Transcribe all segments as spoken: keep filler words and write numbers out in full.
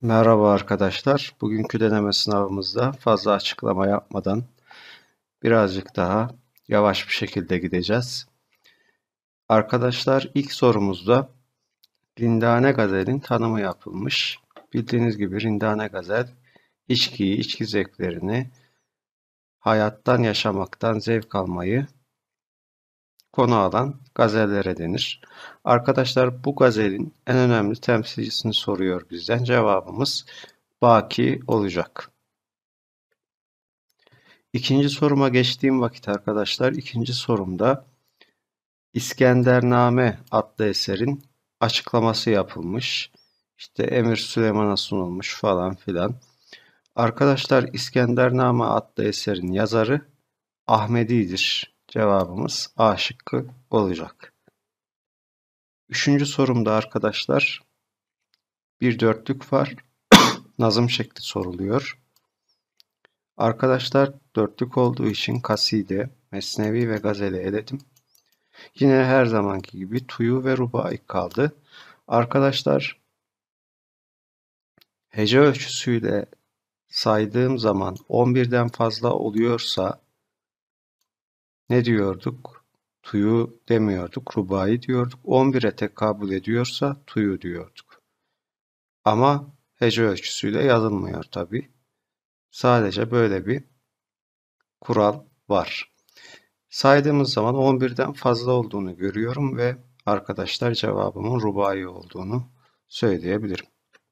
Merhaba arkadaşlar. Bugünkü deneme sınavımızda fazla açıklama yapmadan birazcık daha yavaş bir şekilde gideceğiz. Arkadaşlar ilk sorumuzda Rindane Gazel'in tanımı yapılmış. Bildiğiniz gibi Rindane Gazel, içkiyi, içki zevklerini, hayattan yaşamaktan zevk almayı konu alan gazellere denir. Arkadaşlar bu gazelin en önemli temsilcisini soruyor bizden. Cevabımız Baki olacak. İkinci soruma geçtiğim vakit arkadaşlar, ikinci sorumda İskendername adlı eserin açıklaması yapılmış. İşte Emir Süleyman'a sunulmuş falan filan. Arkadaşlar İskendername adlı eserin yazarı Ahmedi'dir. Cevabımız A şıkkı olacak. Üçüncü sorumda arkadaşlar bir dörtlük var. Nazım şekli soruluyor. Arkadaşlar dörtlük olduğu için kaside, mesnevi ve gazeli eledim. Yine her zamanki gibi tuyu ve rubai kaldı. Arkadaşlar hece ölçüsüyle saydığım zaman on birden fazla oluyorsa ne diyorduk? Tuyu demiyorduk, rubai diyorduk. on bire tekabül ediyorsa tuyu diyorduk. Ama hece ölçüsüyle yazılmıyor tabi. Sadece böyle bir kural var. Saydığımız zaman on birden fazla olduğunu görüyorum ve arkadaşlar cevabımın rubai olduğunu söyleyebilirim.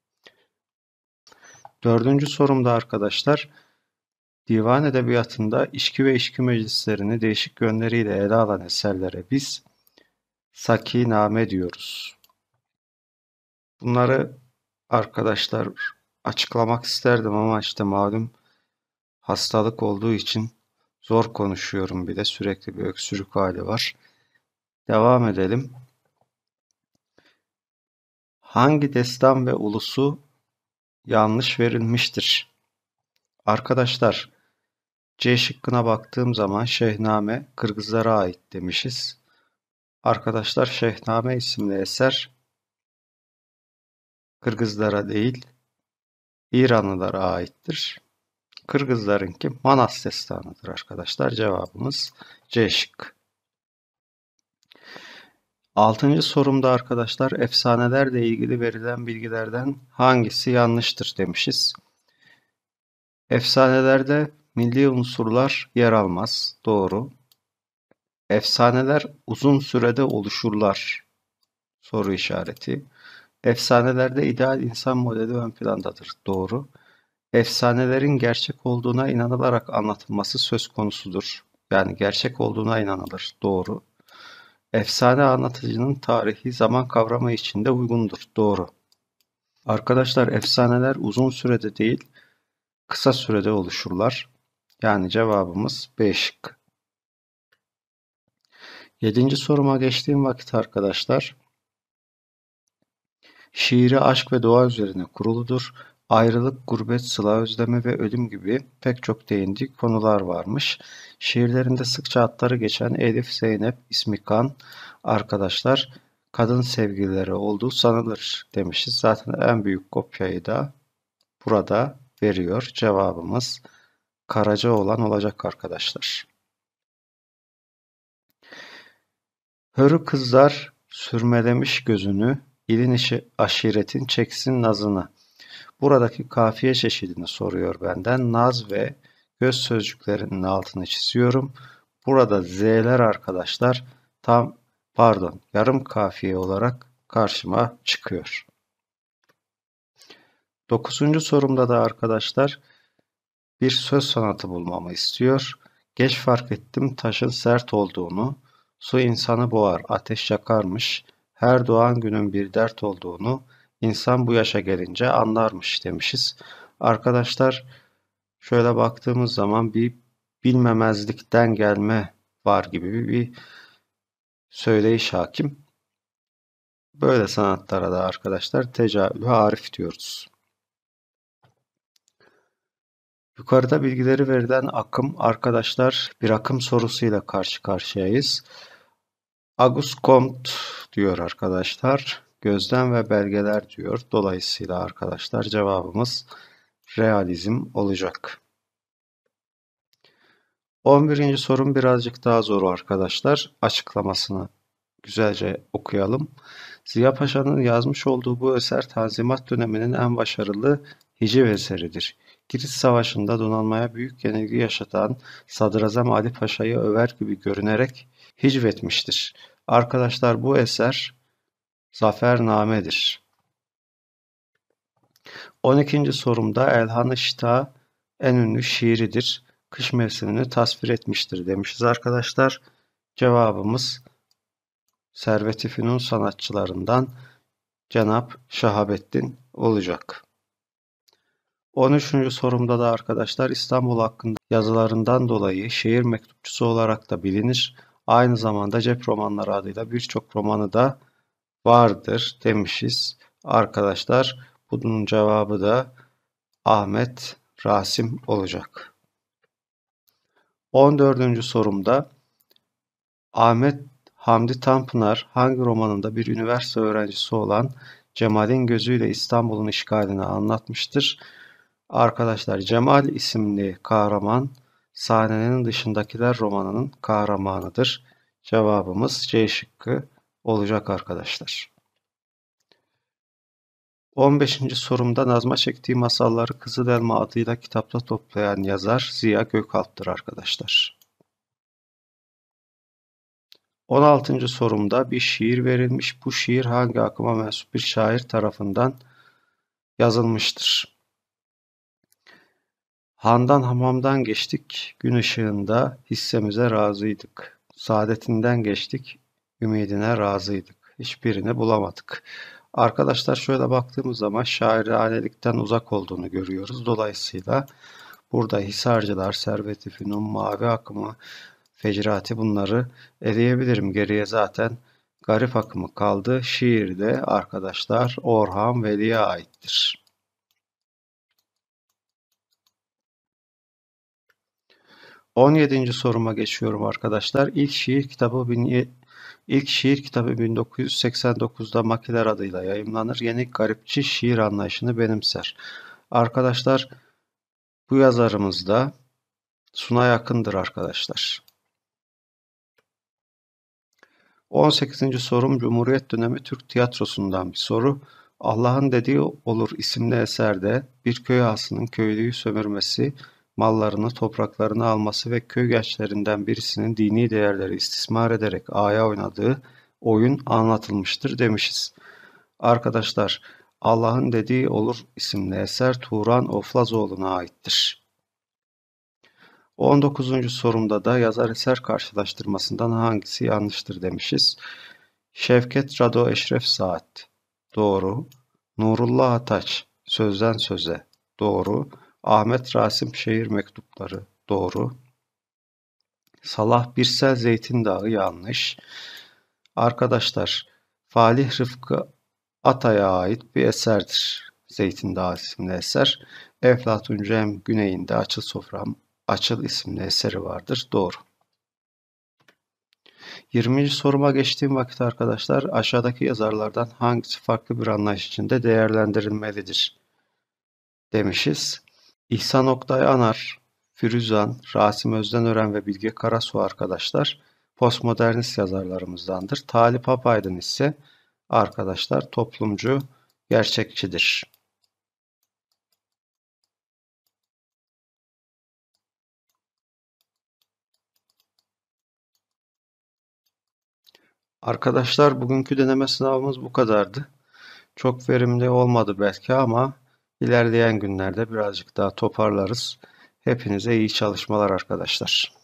Dördüncü sorumda arkadaşlar, divan edebiyatında içki ve içki meclislerini değişik yönleriyle ele alan eserlere biz sakiname diyoruz. Bunları arkadaşlar açıklamak isterdim ama işte malum hastalık olduğu için zor konuşuyorum, bir de sürekli bir öksürük hali var. Devam edelim. Hangi destan ve ulusu yanlış verilmiştir? Arkadaşlar C şıkkına baktığım zaman Şehname Kırgızlara ait demişiz. Arkadaşlar Şehname isimli eser Kırgızlara değil İranlılara aittir. Kırgızlarınki Manas destanıdır arkadaşlar. Cevabımız C şıkkı. Altıncı sorumda arkadaşlar efsanelerle ilgili verilen bilgilerden hangisi yanlıştır demişiz. Efsanelerde milli unsurlar yer almaz. Doğru. Efsaneler uzun sürede oluşurlar. Soru işareti. Efsanelerde ideal insan modeli ön plandadır. Doğru. Efsanelerin gerçek olduğuna inanılarak anlatılması söz konusudur. Yani gerçek olduğuna inanılır. Doğru. Efsane anlatıcının tarihi zaman kavramı içinde uygundur. Doğru. Arkadaşlar efsaneler uzun sürede değil, kısa sürede oluşurlar. Yani cevabımız B şıkkı. Yedinci soruma geçtiğim vakit arkadaşlar, şiiri aşk ve doğa üzerine kuruludur. Ayrılık, gurbet, sıla özlemi ve ölüm gibi pek çok değindiği konular varmış. Şiirlerinde sıkça adları geçen Elif, Zeynep, İsmikan arkadaşlar kadın sevgilileri olduğu sanılır demişiz. Zaten en büyük kopyayı da burada veriyor. Cevabımız Karacaoğlan olacak arkadaşlar. Hörü kızlar sürmelemiş gözünü, ilin işi aşiretin çeksin nazını. Buradaki kafiye çeşidini soruyor benden. Naz ve göz sözcüklerinin altını çiziyorum. Burada z'ler arkadaşlar tam pardon yarım kafiye olarak karşıma çıkıyor. Dokuzuncu sorumda da arkadaşlar bir söz sanatı bulmamı istiyor. Geç fark ettim taşın sert olduğunu, su insanı boğar, ateş yakarmış, her doğan günün bir dert olduğunu, insan bu yaşa gelince anlarmış demişiz. Arkadaşlar şöyle baktığımız zaman bir bilmemezlikten gelme var gibi bir söyleyiş hakim. Böyle sanatlara da arkadaşlar tecavüz arif diyoruz. Yukarıda bilgileri verilen akım arkadaşlar bir akım sorusuyla karşı karşıyayız. Auguste Comte diyor arkadaşlar. gözlem ve belgeler diyor. Dolayısıyla arkadaşlar cevabımız realizm olacak. on birinci sorum birazcık daha zor arkadaşlar. Açıklamasını güzelce okuyalım. Ziya Paşa'nın yazmış olduğu bu eser Tanzimat döneminin en başarılı hiciv eseridir. Girit Savaşı'nda donanmaya büyük yenilgi yaşatan Sadrazam Ali Paşa'yı över gibi görünerek hicvetmiştir. Arkadaşlar bu eser Zafername'dir. on ikinci sorumda Elhan-ı Şita en ünlü şiiridir. Kış mevsimini tasvir etmiştir demişiz arkadaşlar. Cevabımız Servet-i Fünun sanatçılarından Cenab Şahabettin olacak. on üçüncü sorumda da arkadaşlar İstanbul hakkında yazılarından dolayı şehir mektupçusu olarak da bilinir. Aynı zamanda cep romanları adıyla birçok romanı da vardır demişiz. Arkadaşlar bunun cevabı da Ahmet Rasim olacak. on dördüncü sorumda Ahmet Hamdi Tanpınar hangi romanında bir üniversite öğrencisi olan Cemal'in gözüyle İstanbul'un işgalini anlatmıştır? Arkadaşlar Cemal isimli kahraman Sahnenin Dışındakiler romanının kahramanıdır. Cevabımız C şıkkı olacak arkadaşlar. on beşinci sorumda nazma çektiği masalları Kızılelma adıyla kitapta toplayan yazar Ziya Gökalp'tır arkadaşlar. on altıncı sorumda bir şiir verilmiş. Bu şiir hangi akıma mensup bir şair tarafından yazılmıştır? Handan hamamdan geçtik, gün ışığında hissemize razıydık. Saadetinden geçtik, ümidine razıydık. Hiçbirini bulamadık. Arkadaşlar şöyle baktığımız zaman şairhanelikten uzak olduğunu görüyoruz. Dolayısıyla burada Hisarcılar, Servet-i Fünun, Mavi akımı, Fecrati bunları eleyebilirim. Geriye zaten Garip akımı kaldı. Şiir de arkadaşlar Orhan Veli'ye aittir. on yedinci soruma geçiyorum arkadaşlar. İlk şiir kitabı ilk şiir kitabı bin dokuz yüz seksen dokuzda Makiler adıyla yayımlanır. Yeni garipçi şiir anlayışını benimser. Arkadaşlar bu yazarımız da Sunay Akın'dır arkadaşlar. on sekizinci sorum Cumhuriyet dönemi Türk tiyatrosundan bir soru. Allah'ın dediği olur isimli eserde bir köy ağasının köylüyü sömürmesi, mallarını, topraklarını alması ve köy gençlerinden birisinin dini değerleri istismar ederek ağaya oynadığı oyun anlatılmıştır demişiz. Arkadaşlar Allah'ın dediği olur isimli eser Turan Oflazoğlu'na aittir. on dokuzuncu sorumda da yazar eser karşılaştırmasından hangisi yanlıştır demişiz. Şevket Rado Eşref Saat doğru. Nurullah Ataç Sözden Söze doğru. Ahmet Rasim Şehir Mektupları doğru. Salah Birsel Zeytin Dağı yanlış. Arkadaşlar Falih Rıfkı Atay'a ait bir eserdir. Zeytin Dağı isimli eser. Eflatun Cem güneyinde Açıl Sofram Açıl isimli eseri vardır. Doğru. yirminci soruma geçtiğim vakit arkadaşlar aşağıdaki yazarlardan hangisi farklı bir anlayış içinde değerlendirilmelidir demişiz. İhsan Oktay Anar, Firuzan, Rasim Özdenören ve Bilge Karasu arkadaşlar postmodernist yazarlarımızdandır. Talip Apaydın ise arkadaşlar toplumcu, gerçekçidir. Arkadaşlar bugünkü deneme sınavımız bu kadardı. Çok verimli olmadı belki ama ilerleyen günlerde birazcık daha toparlarız. Hepinize iyi çalışmalar arkadaşlar.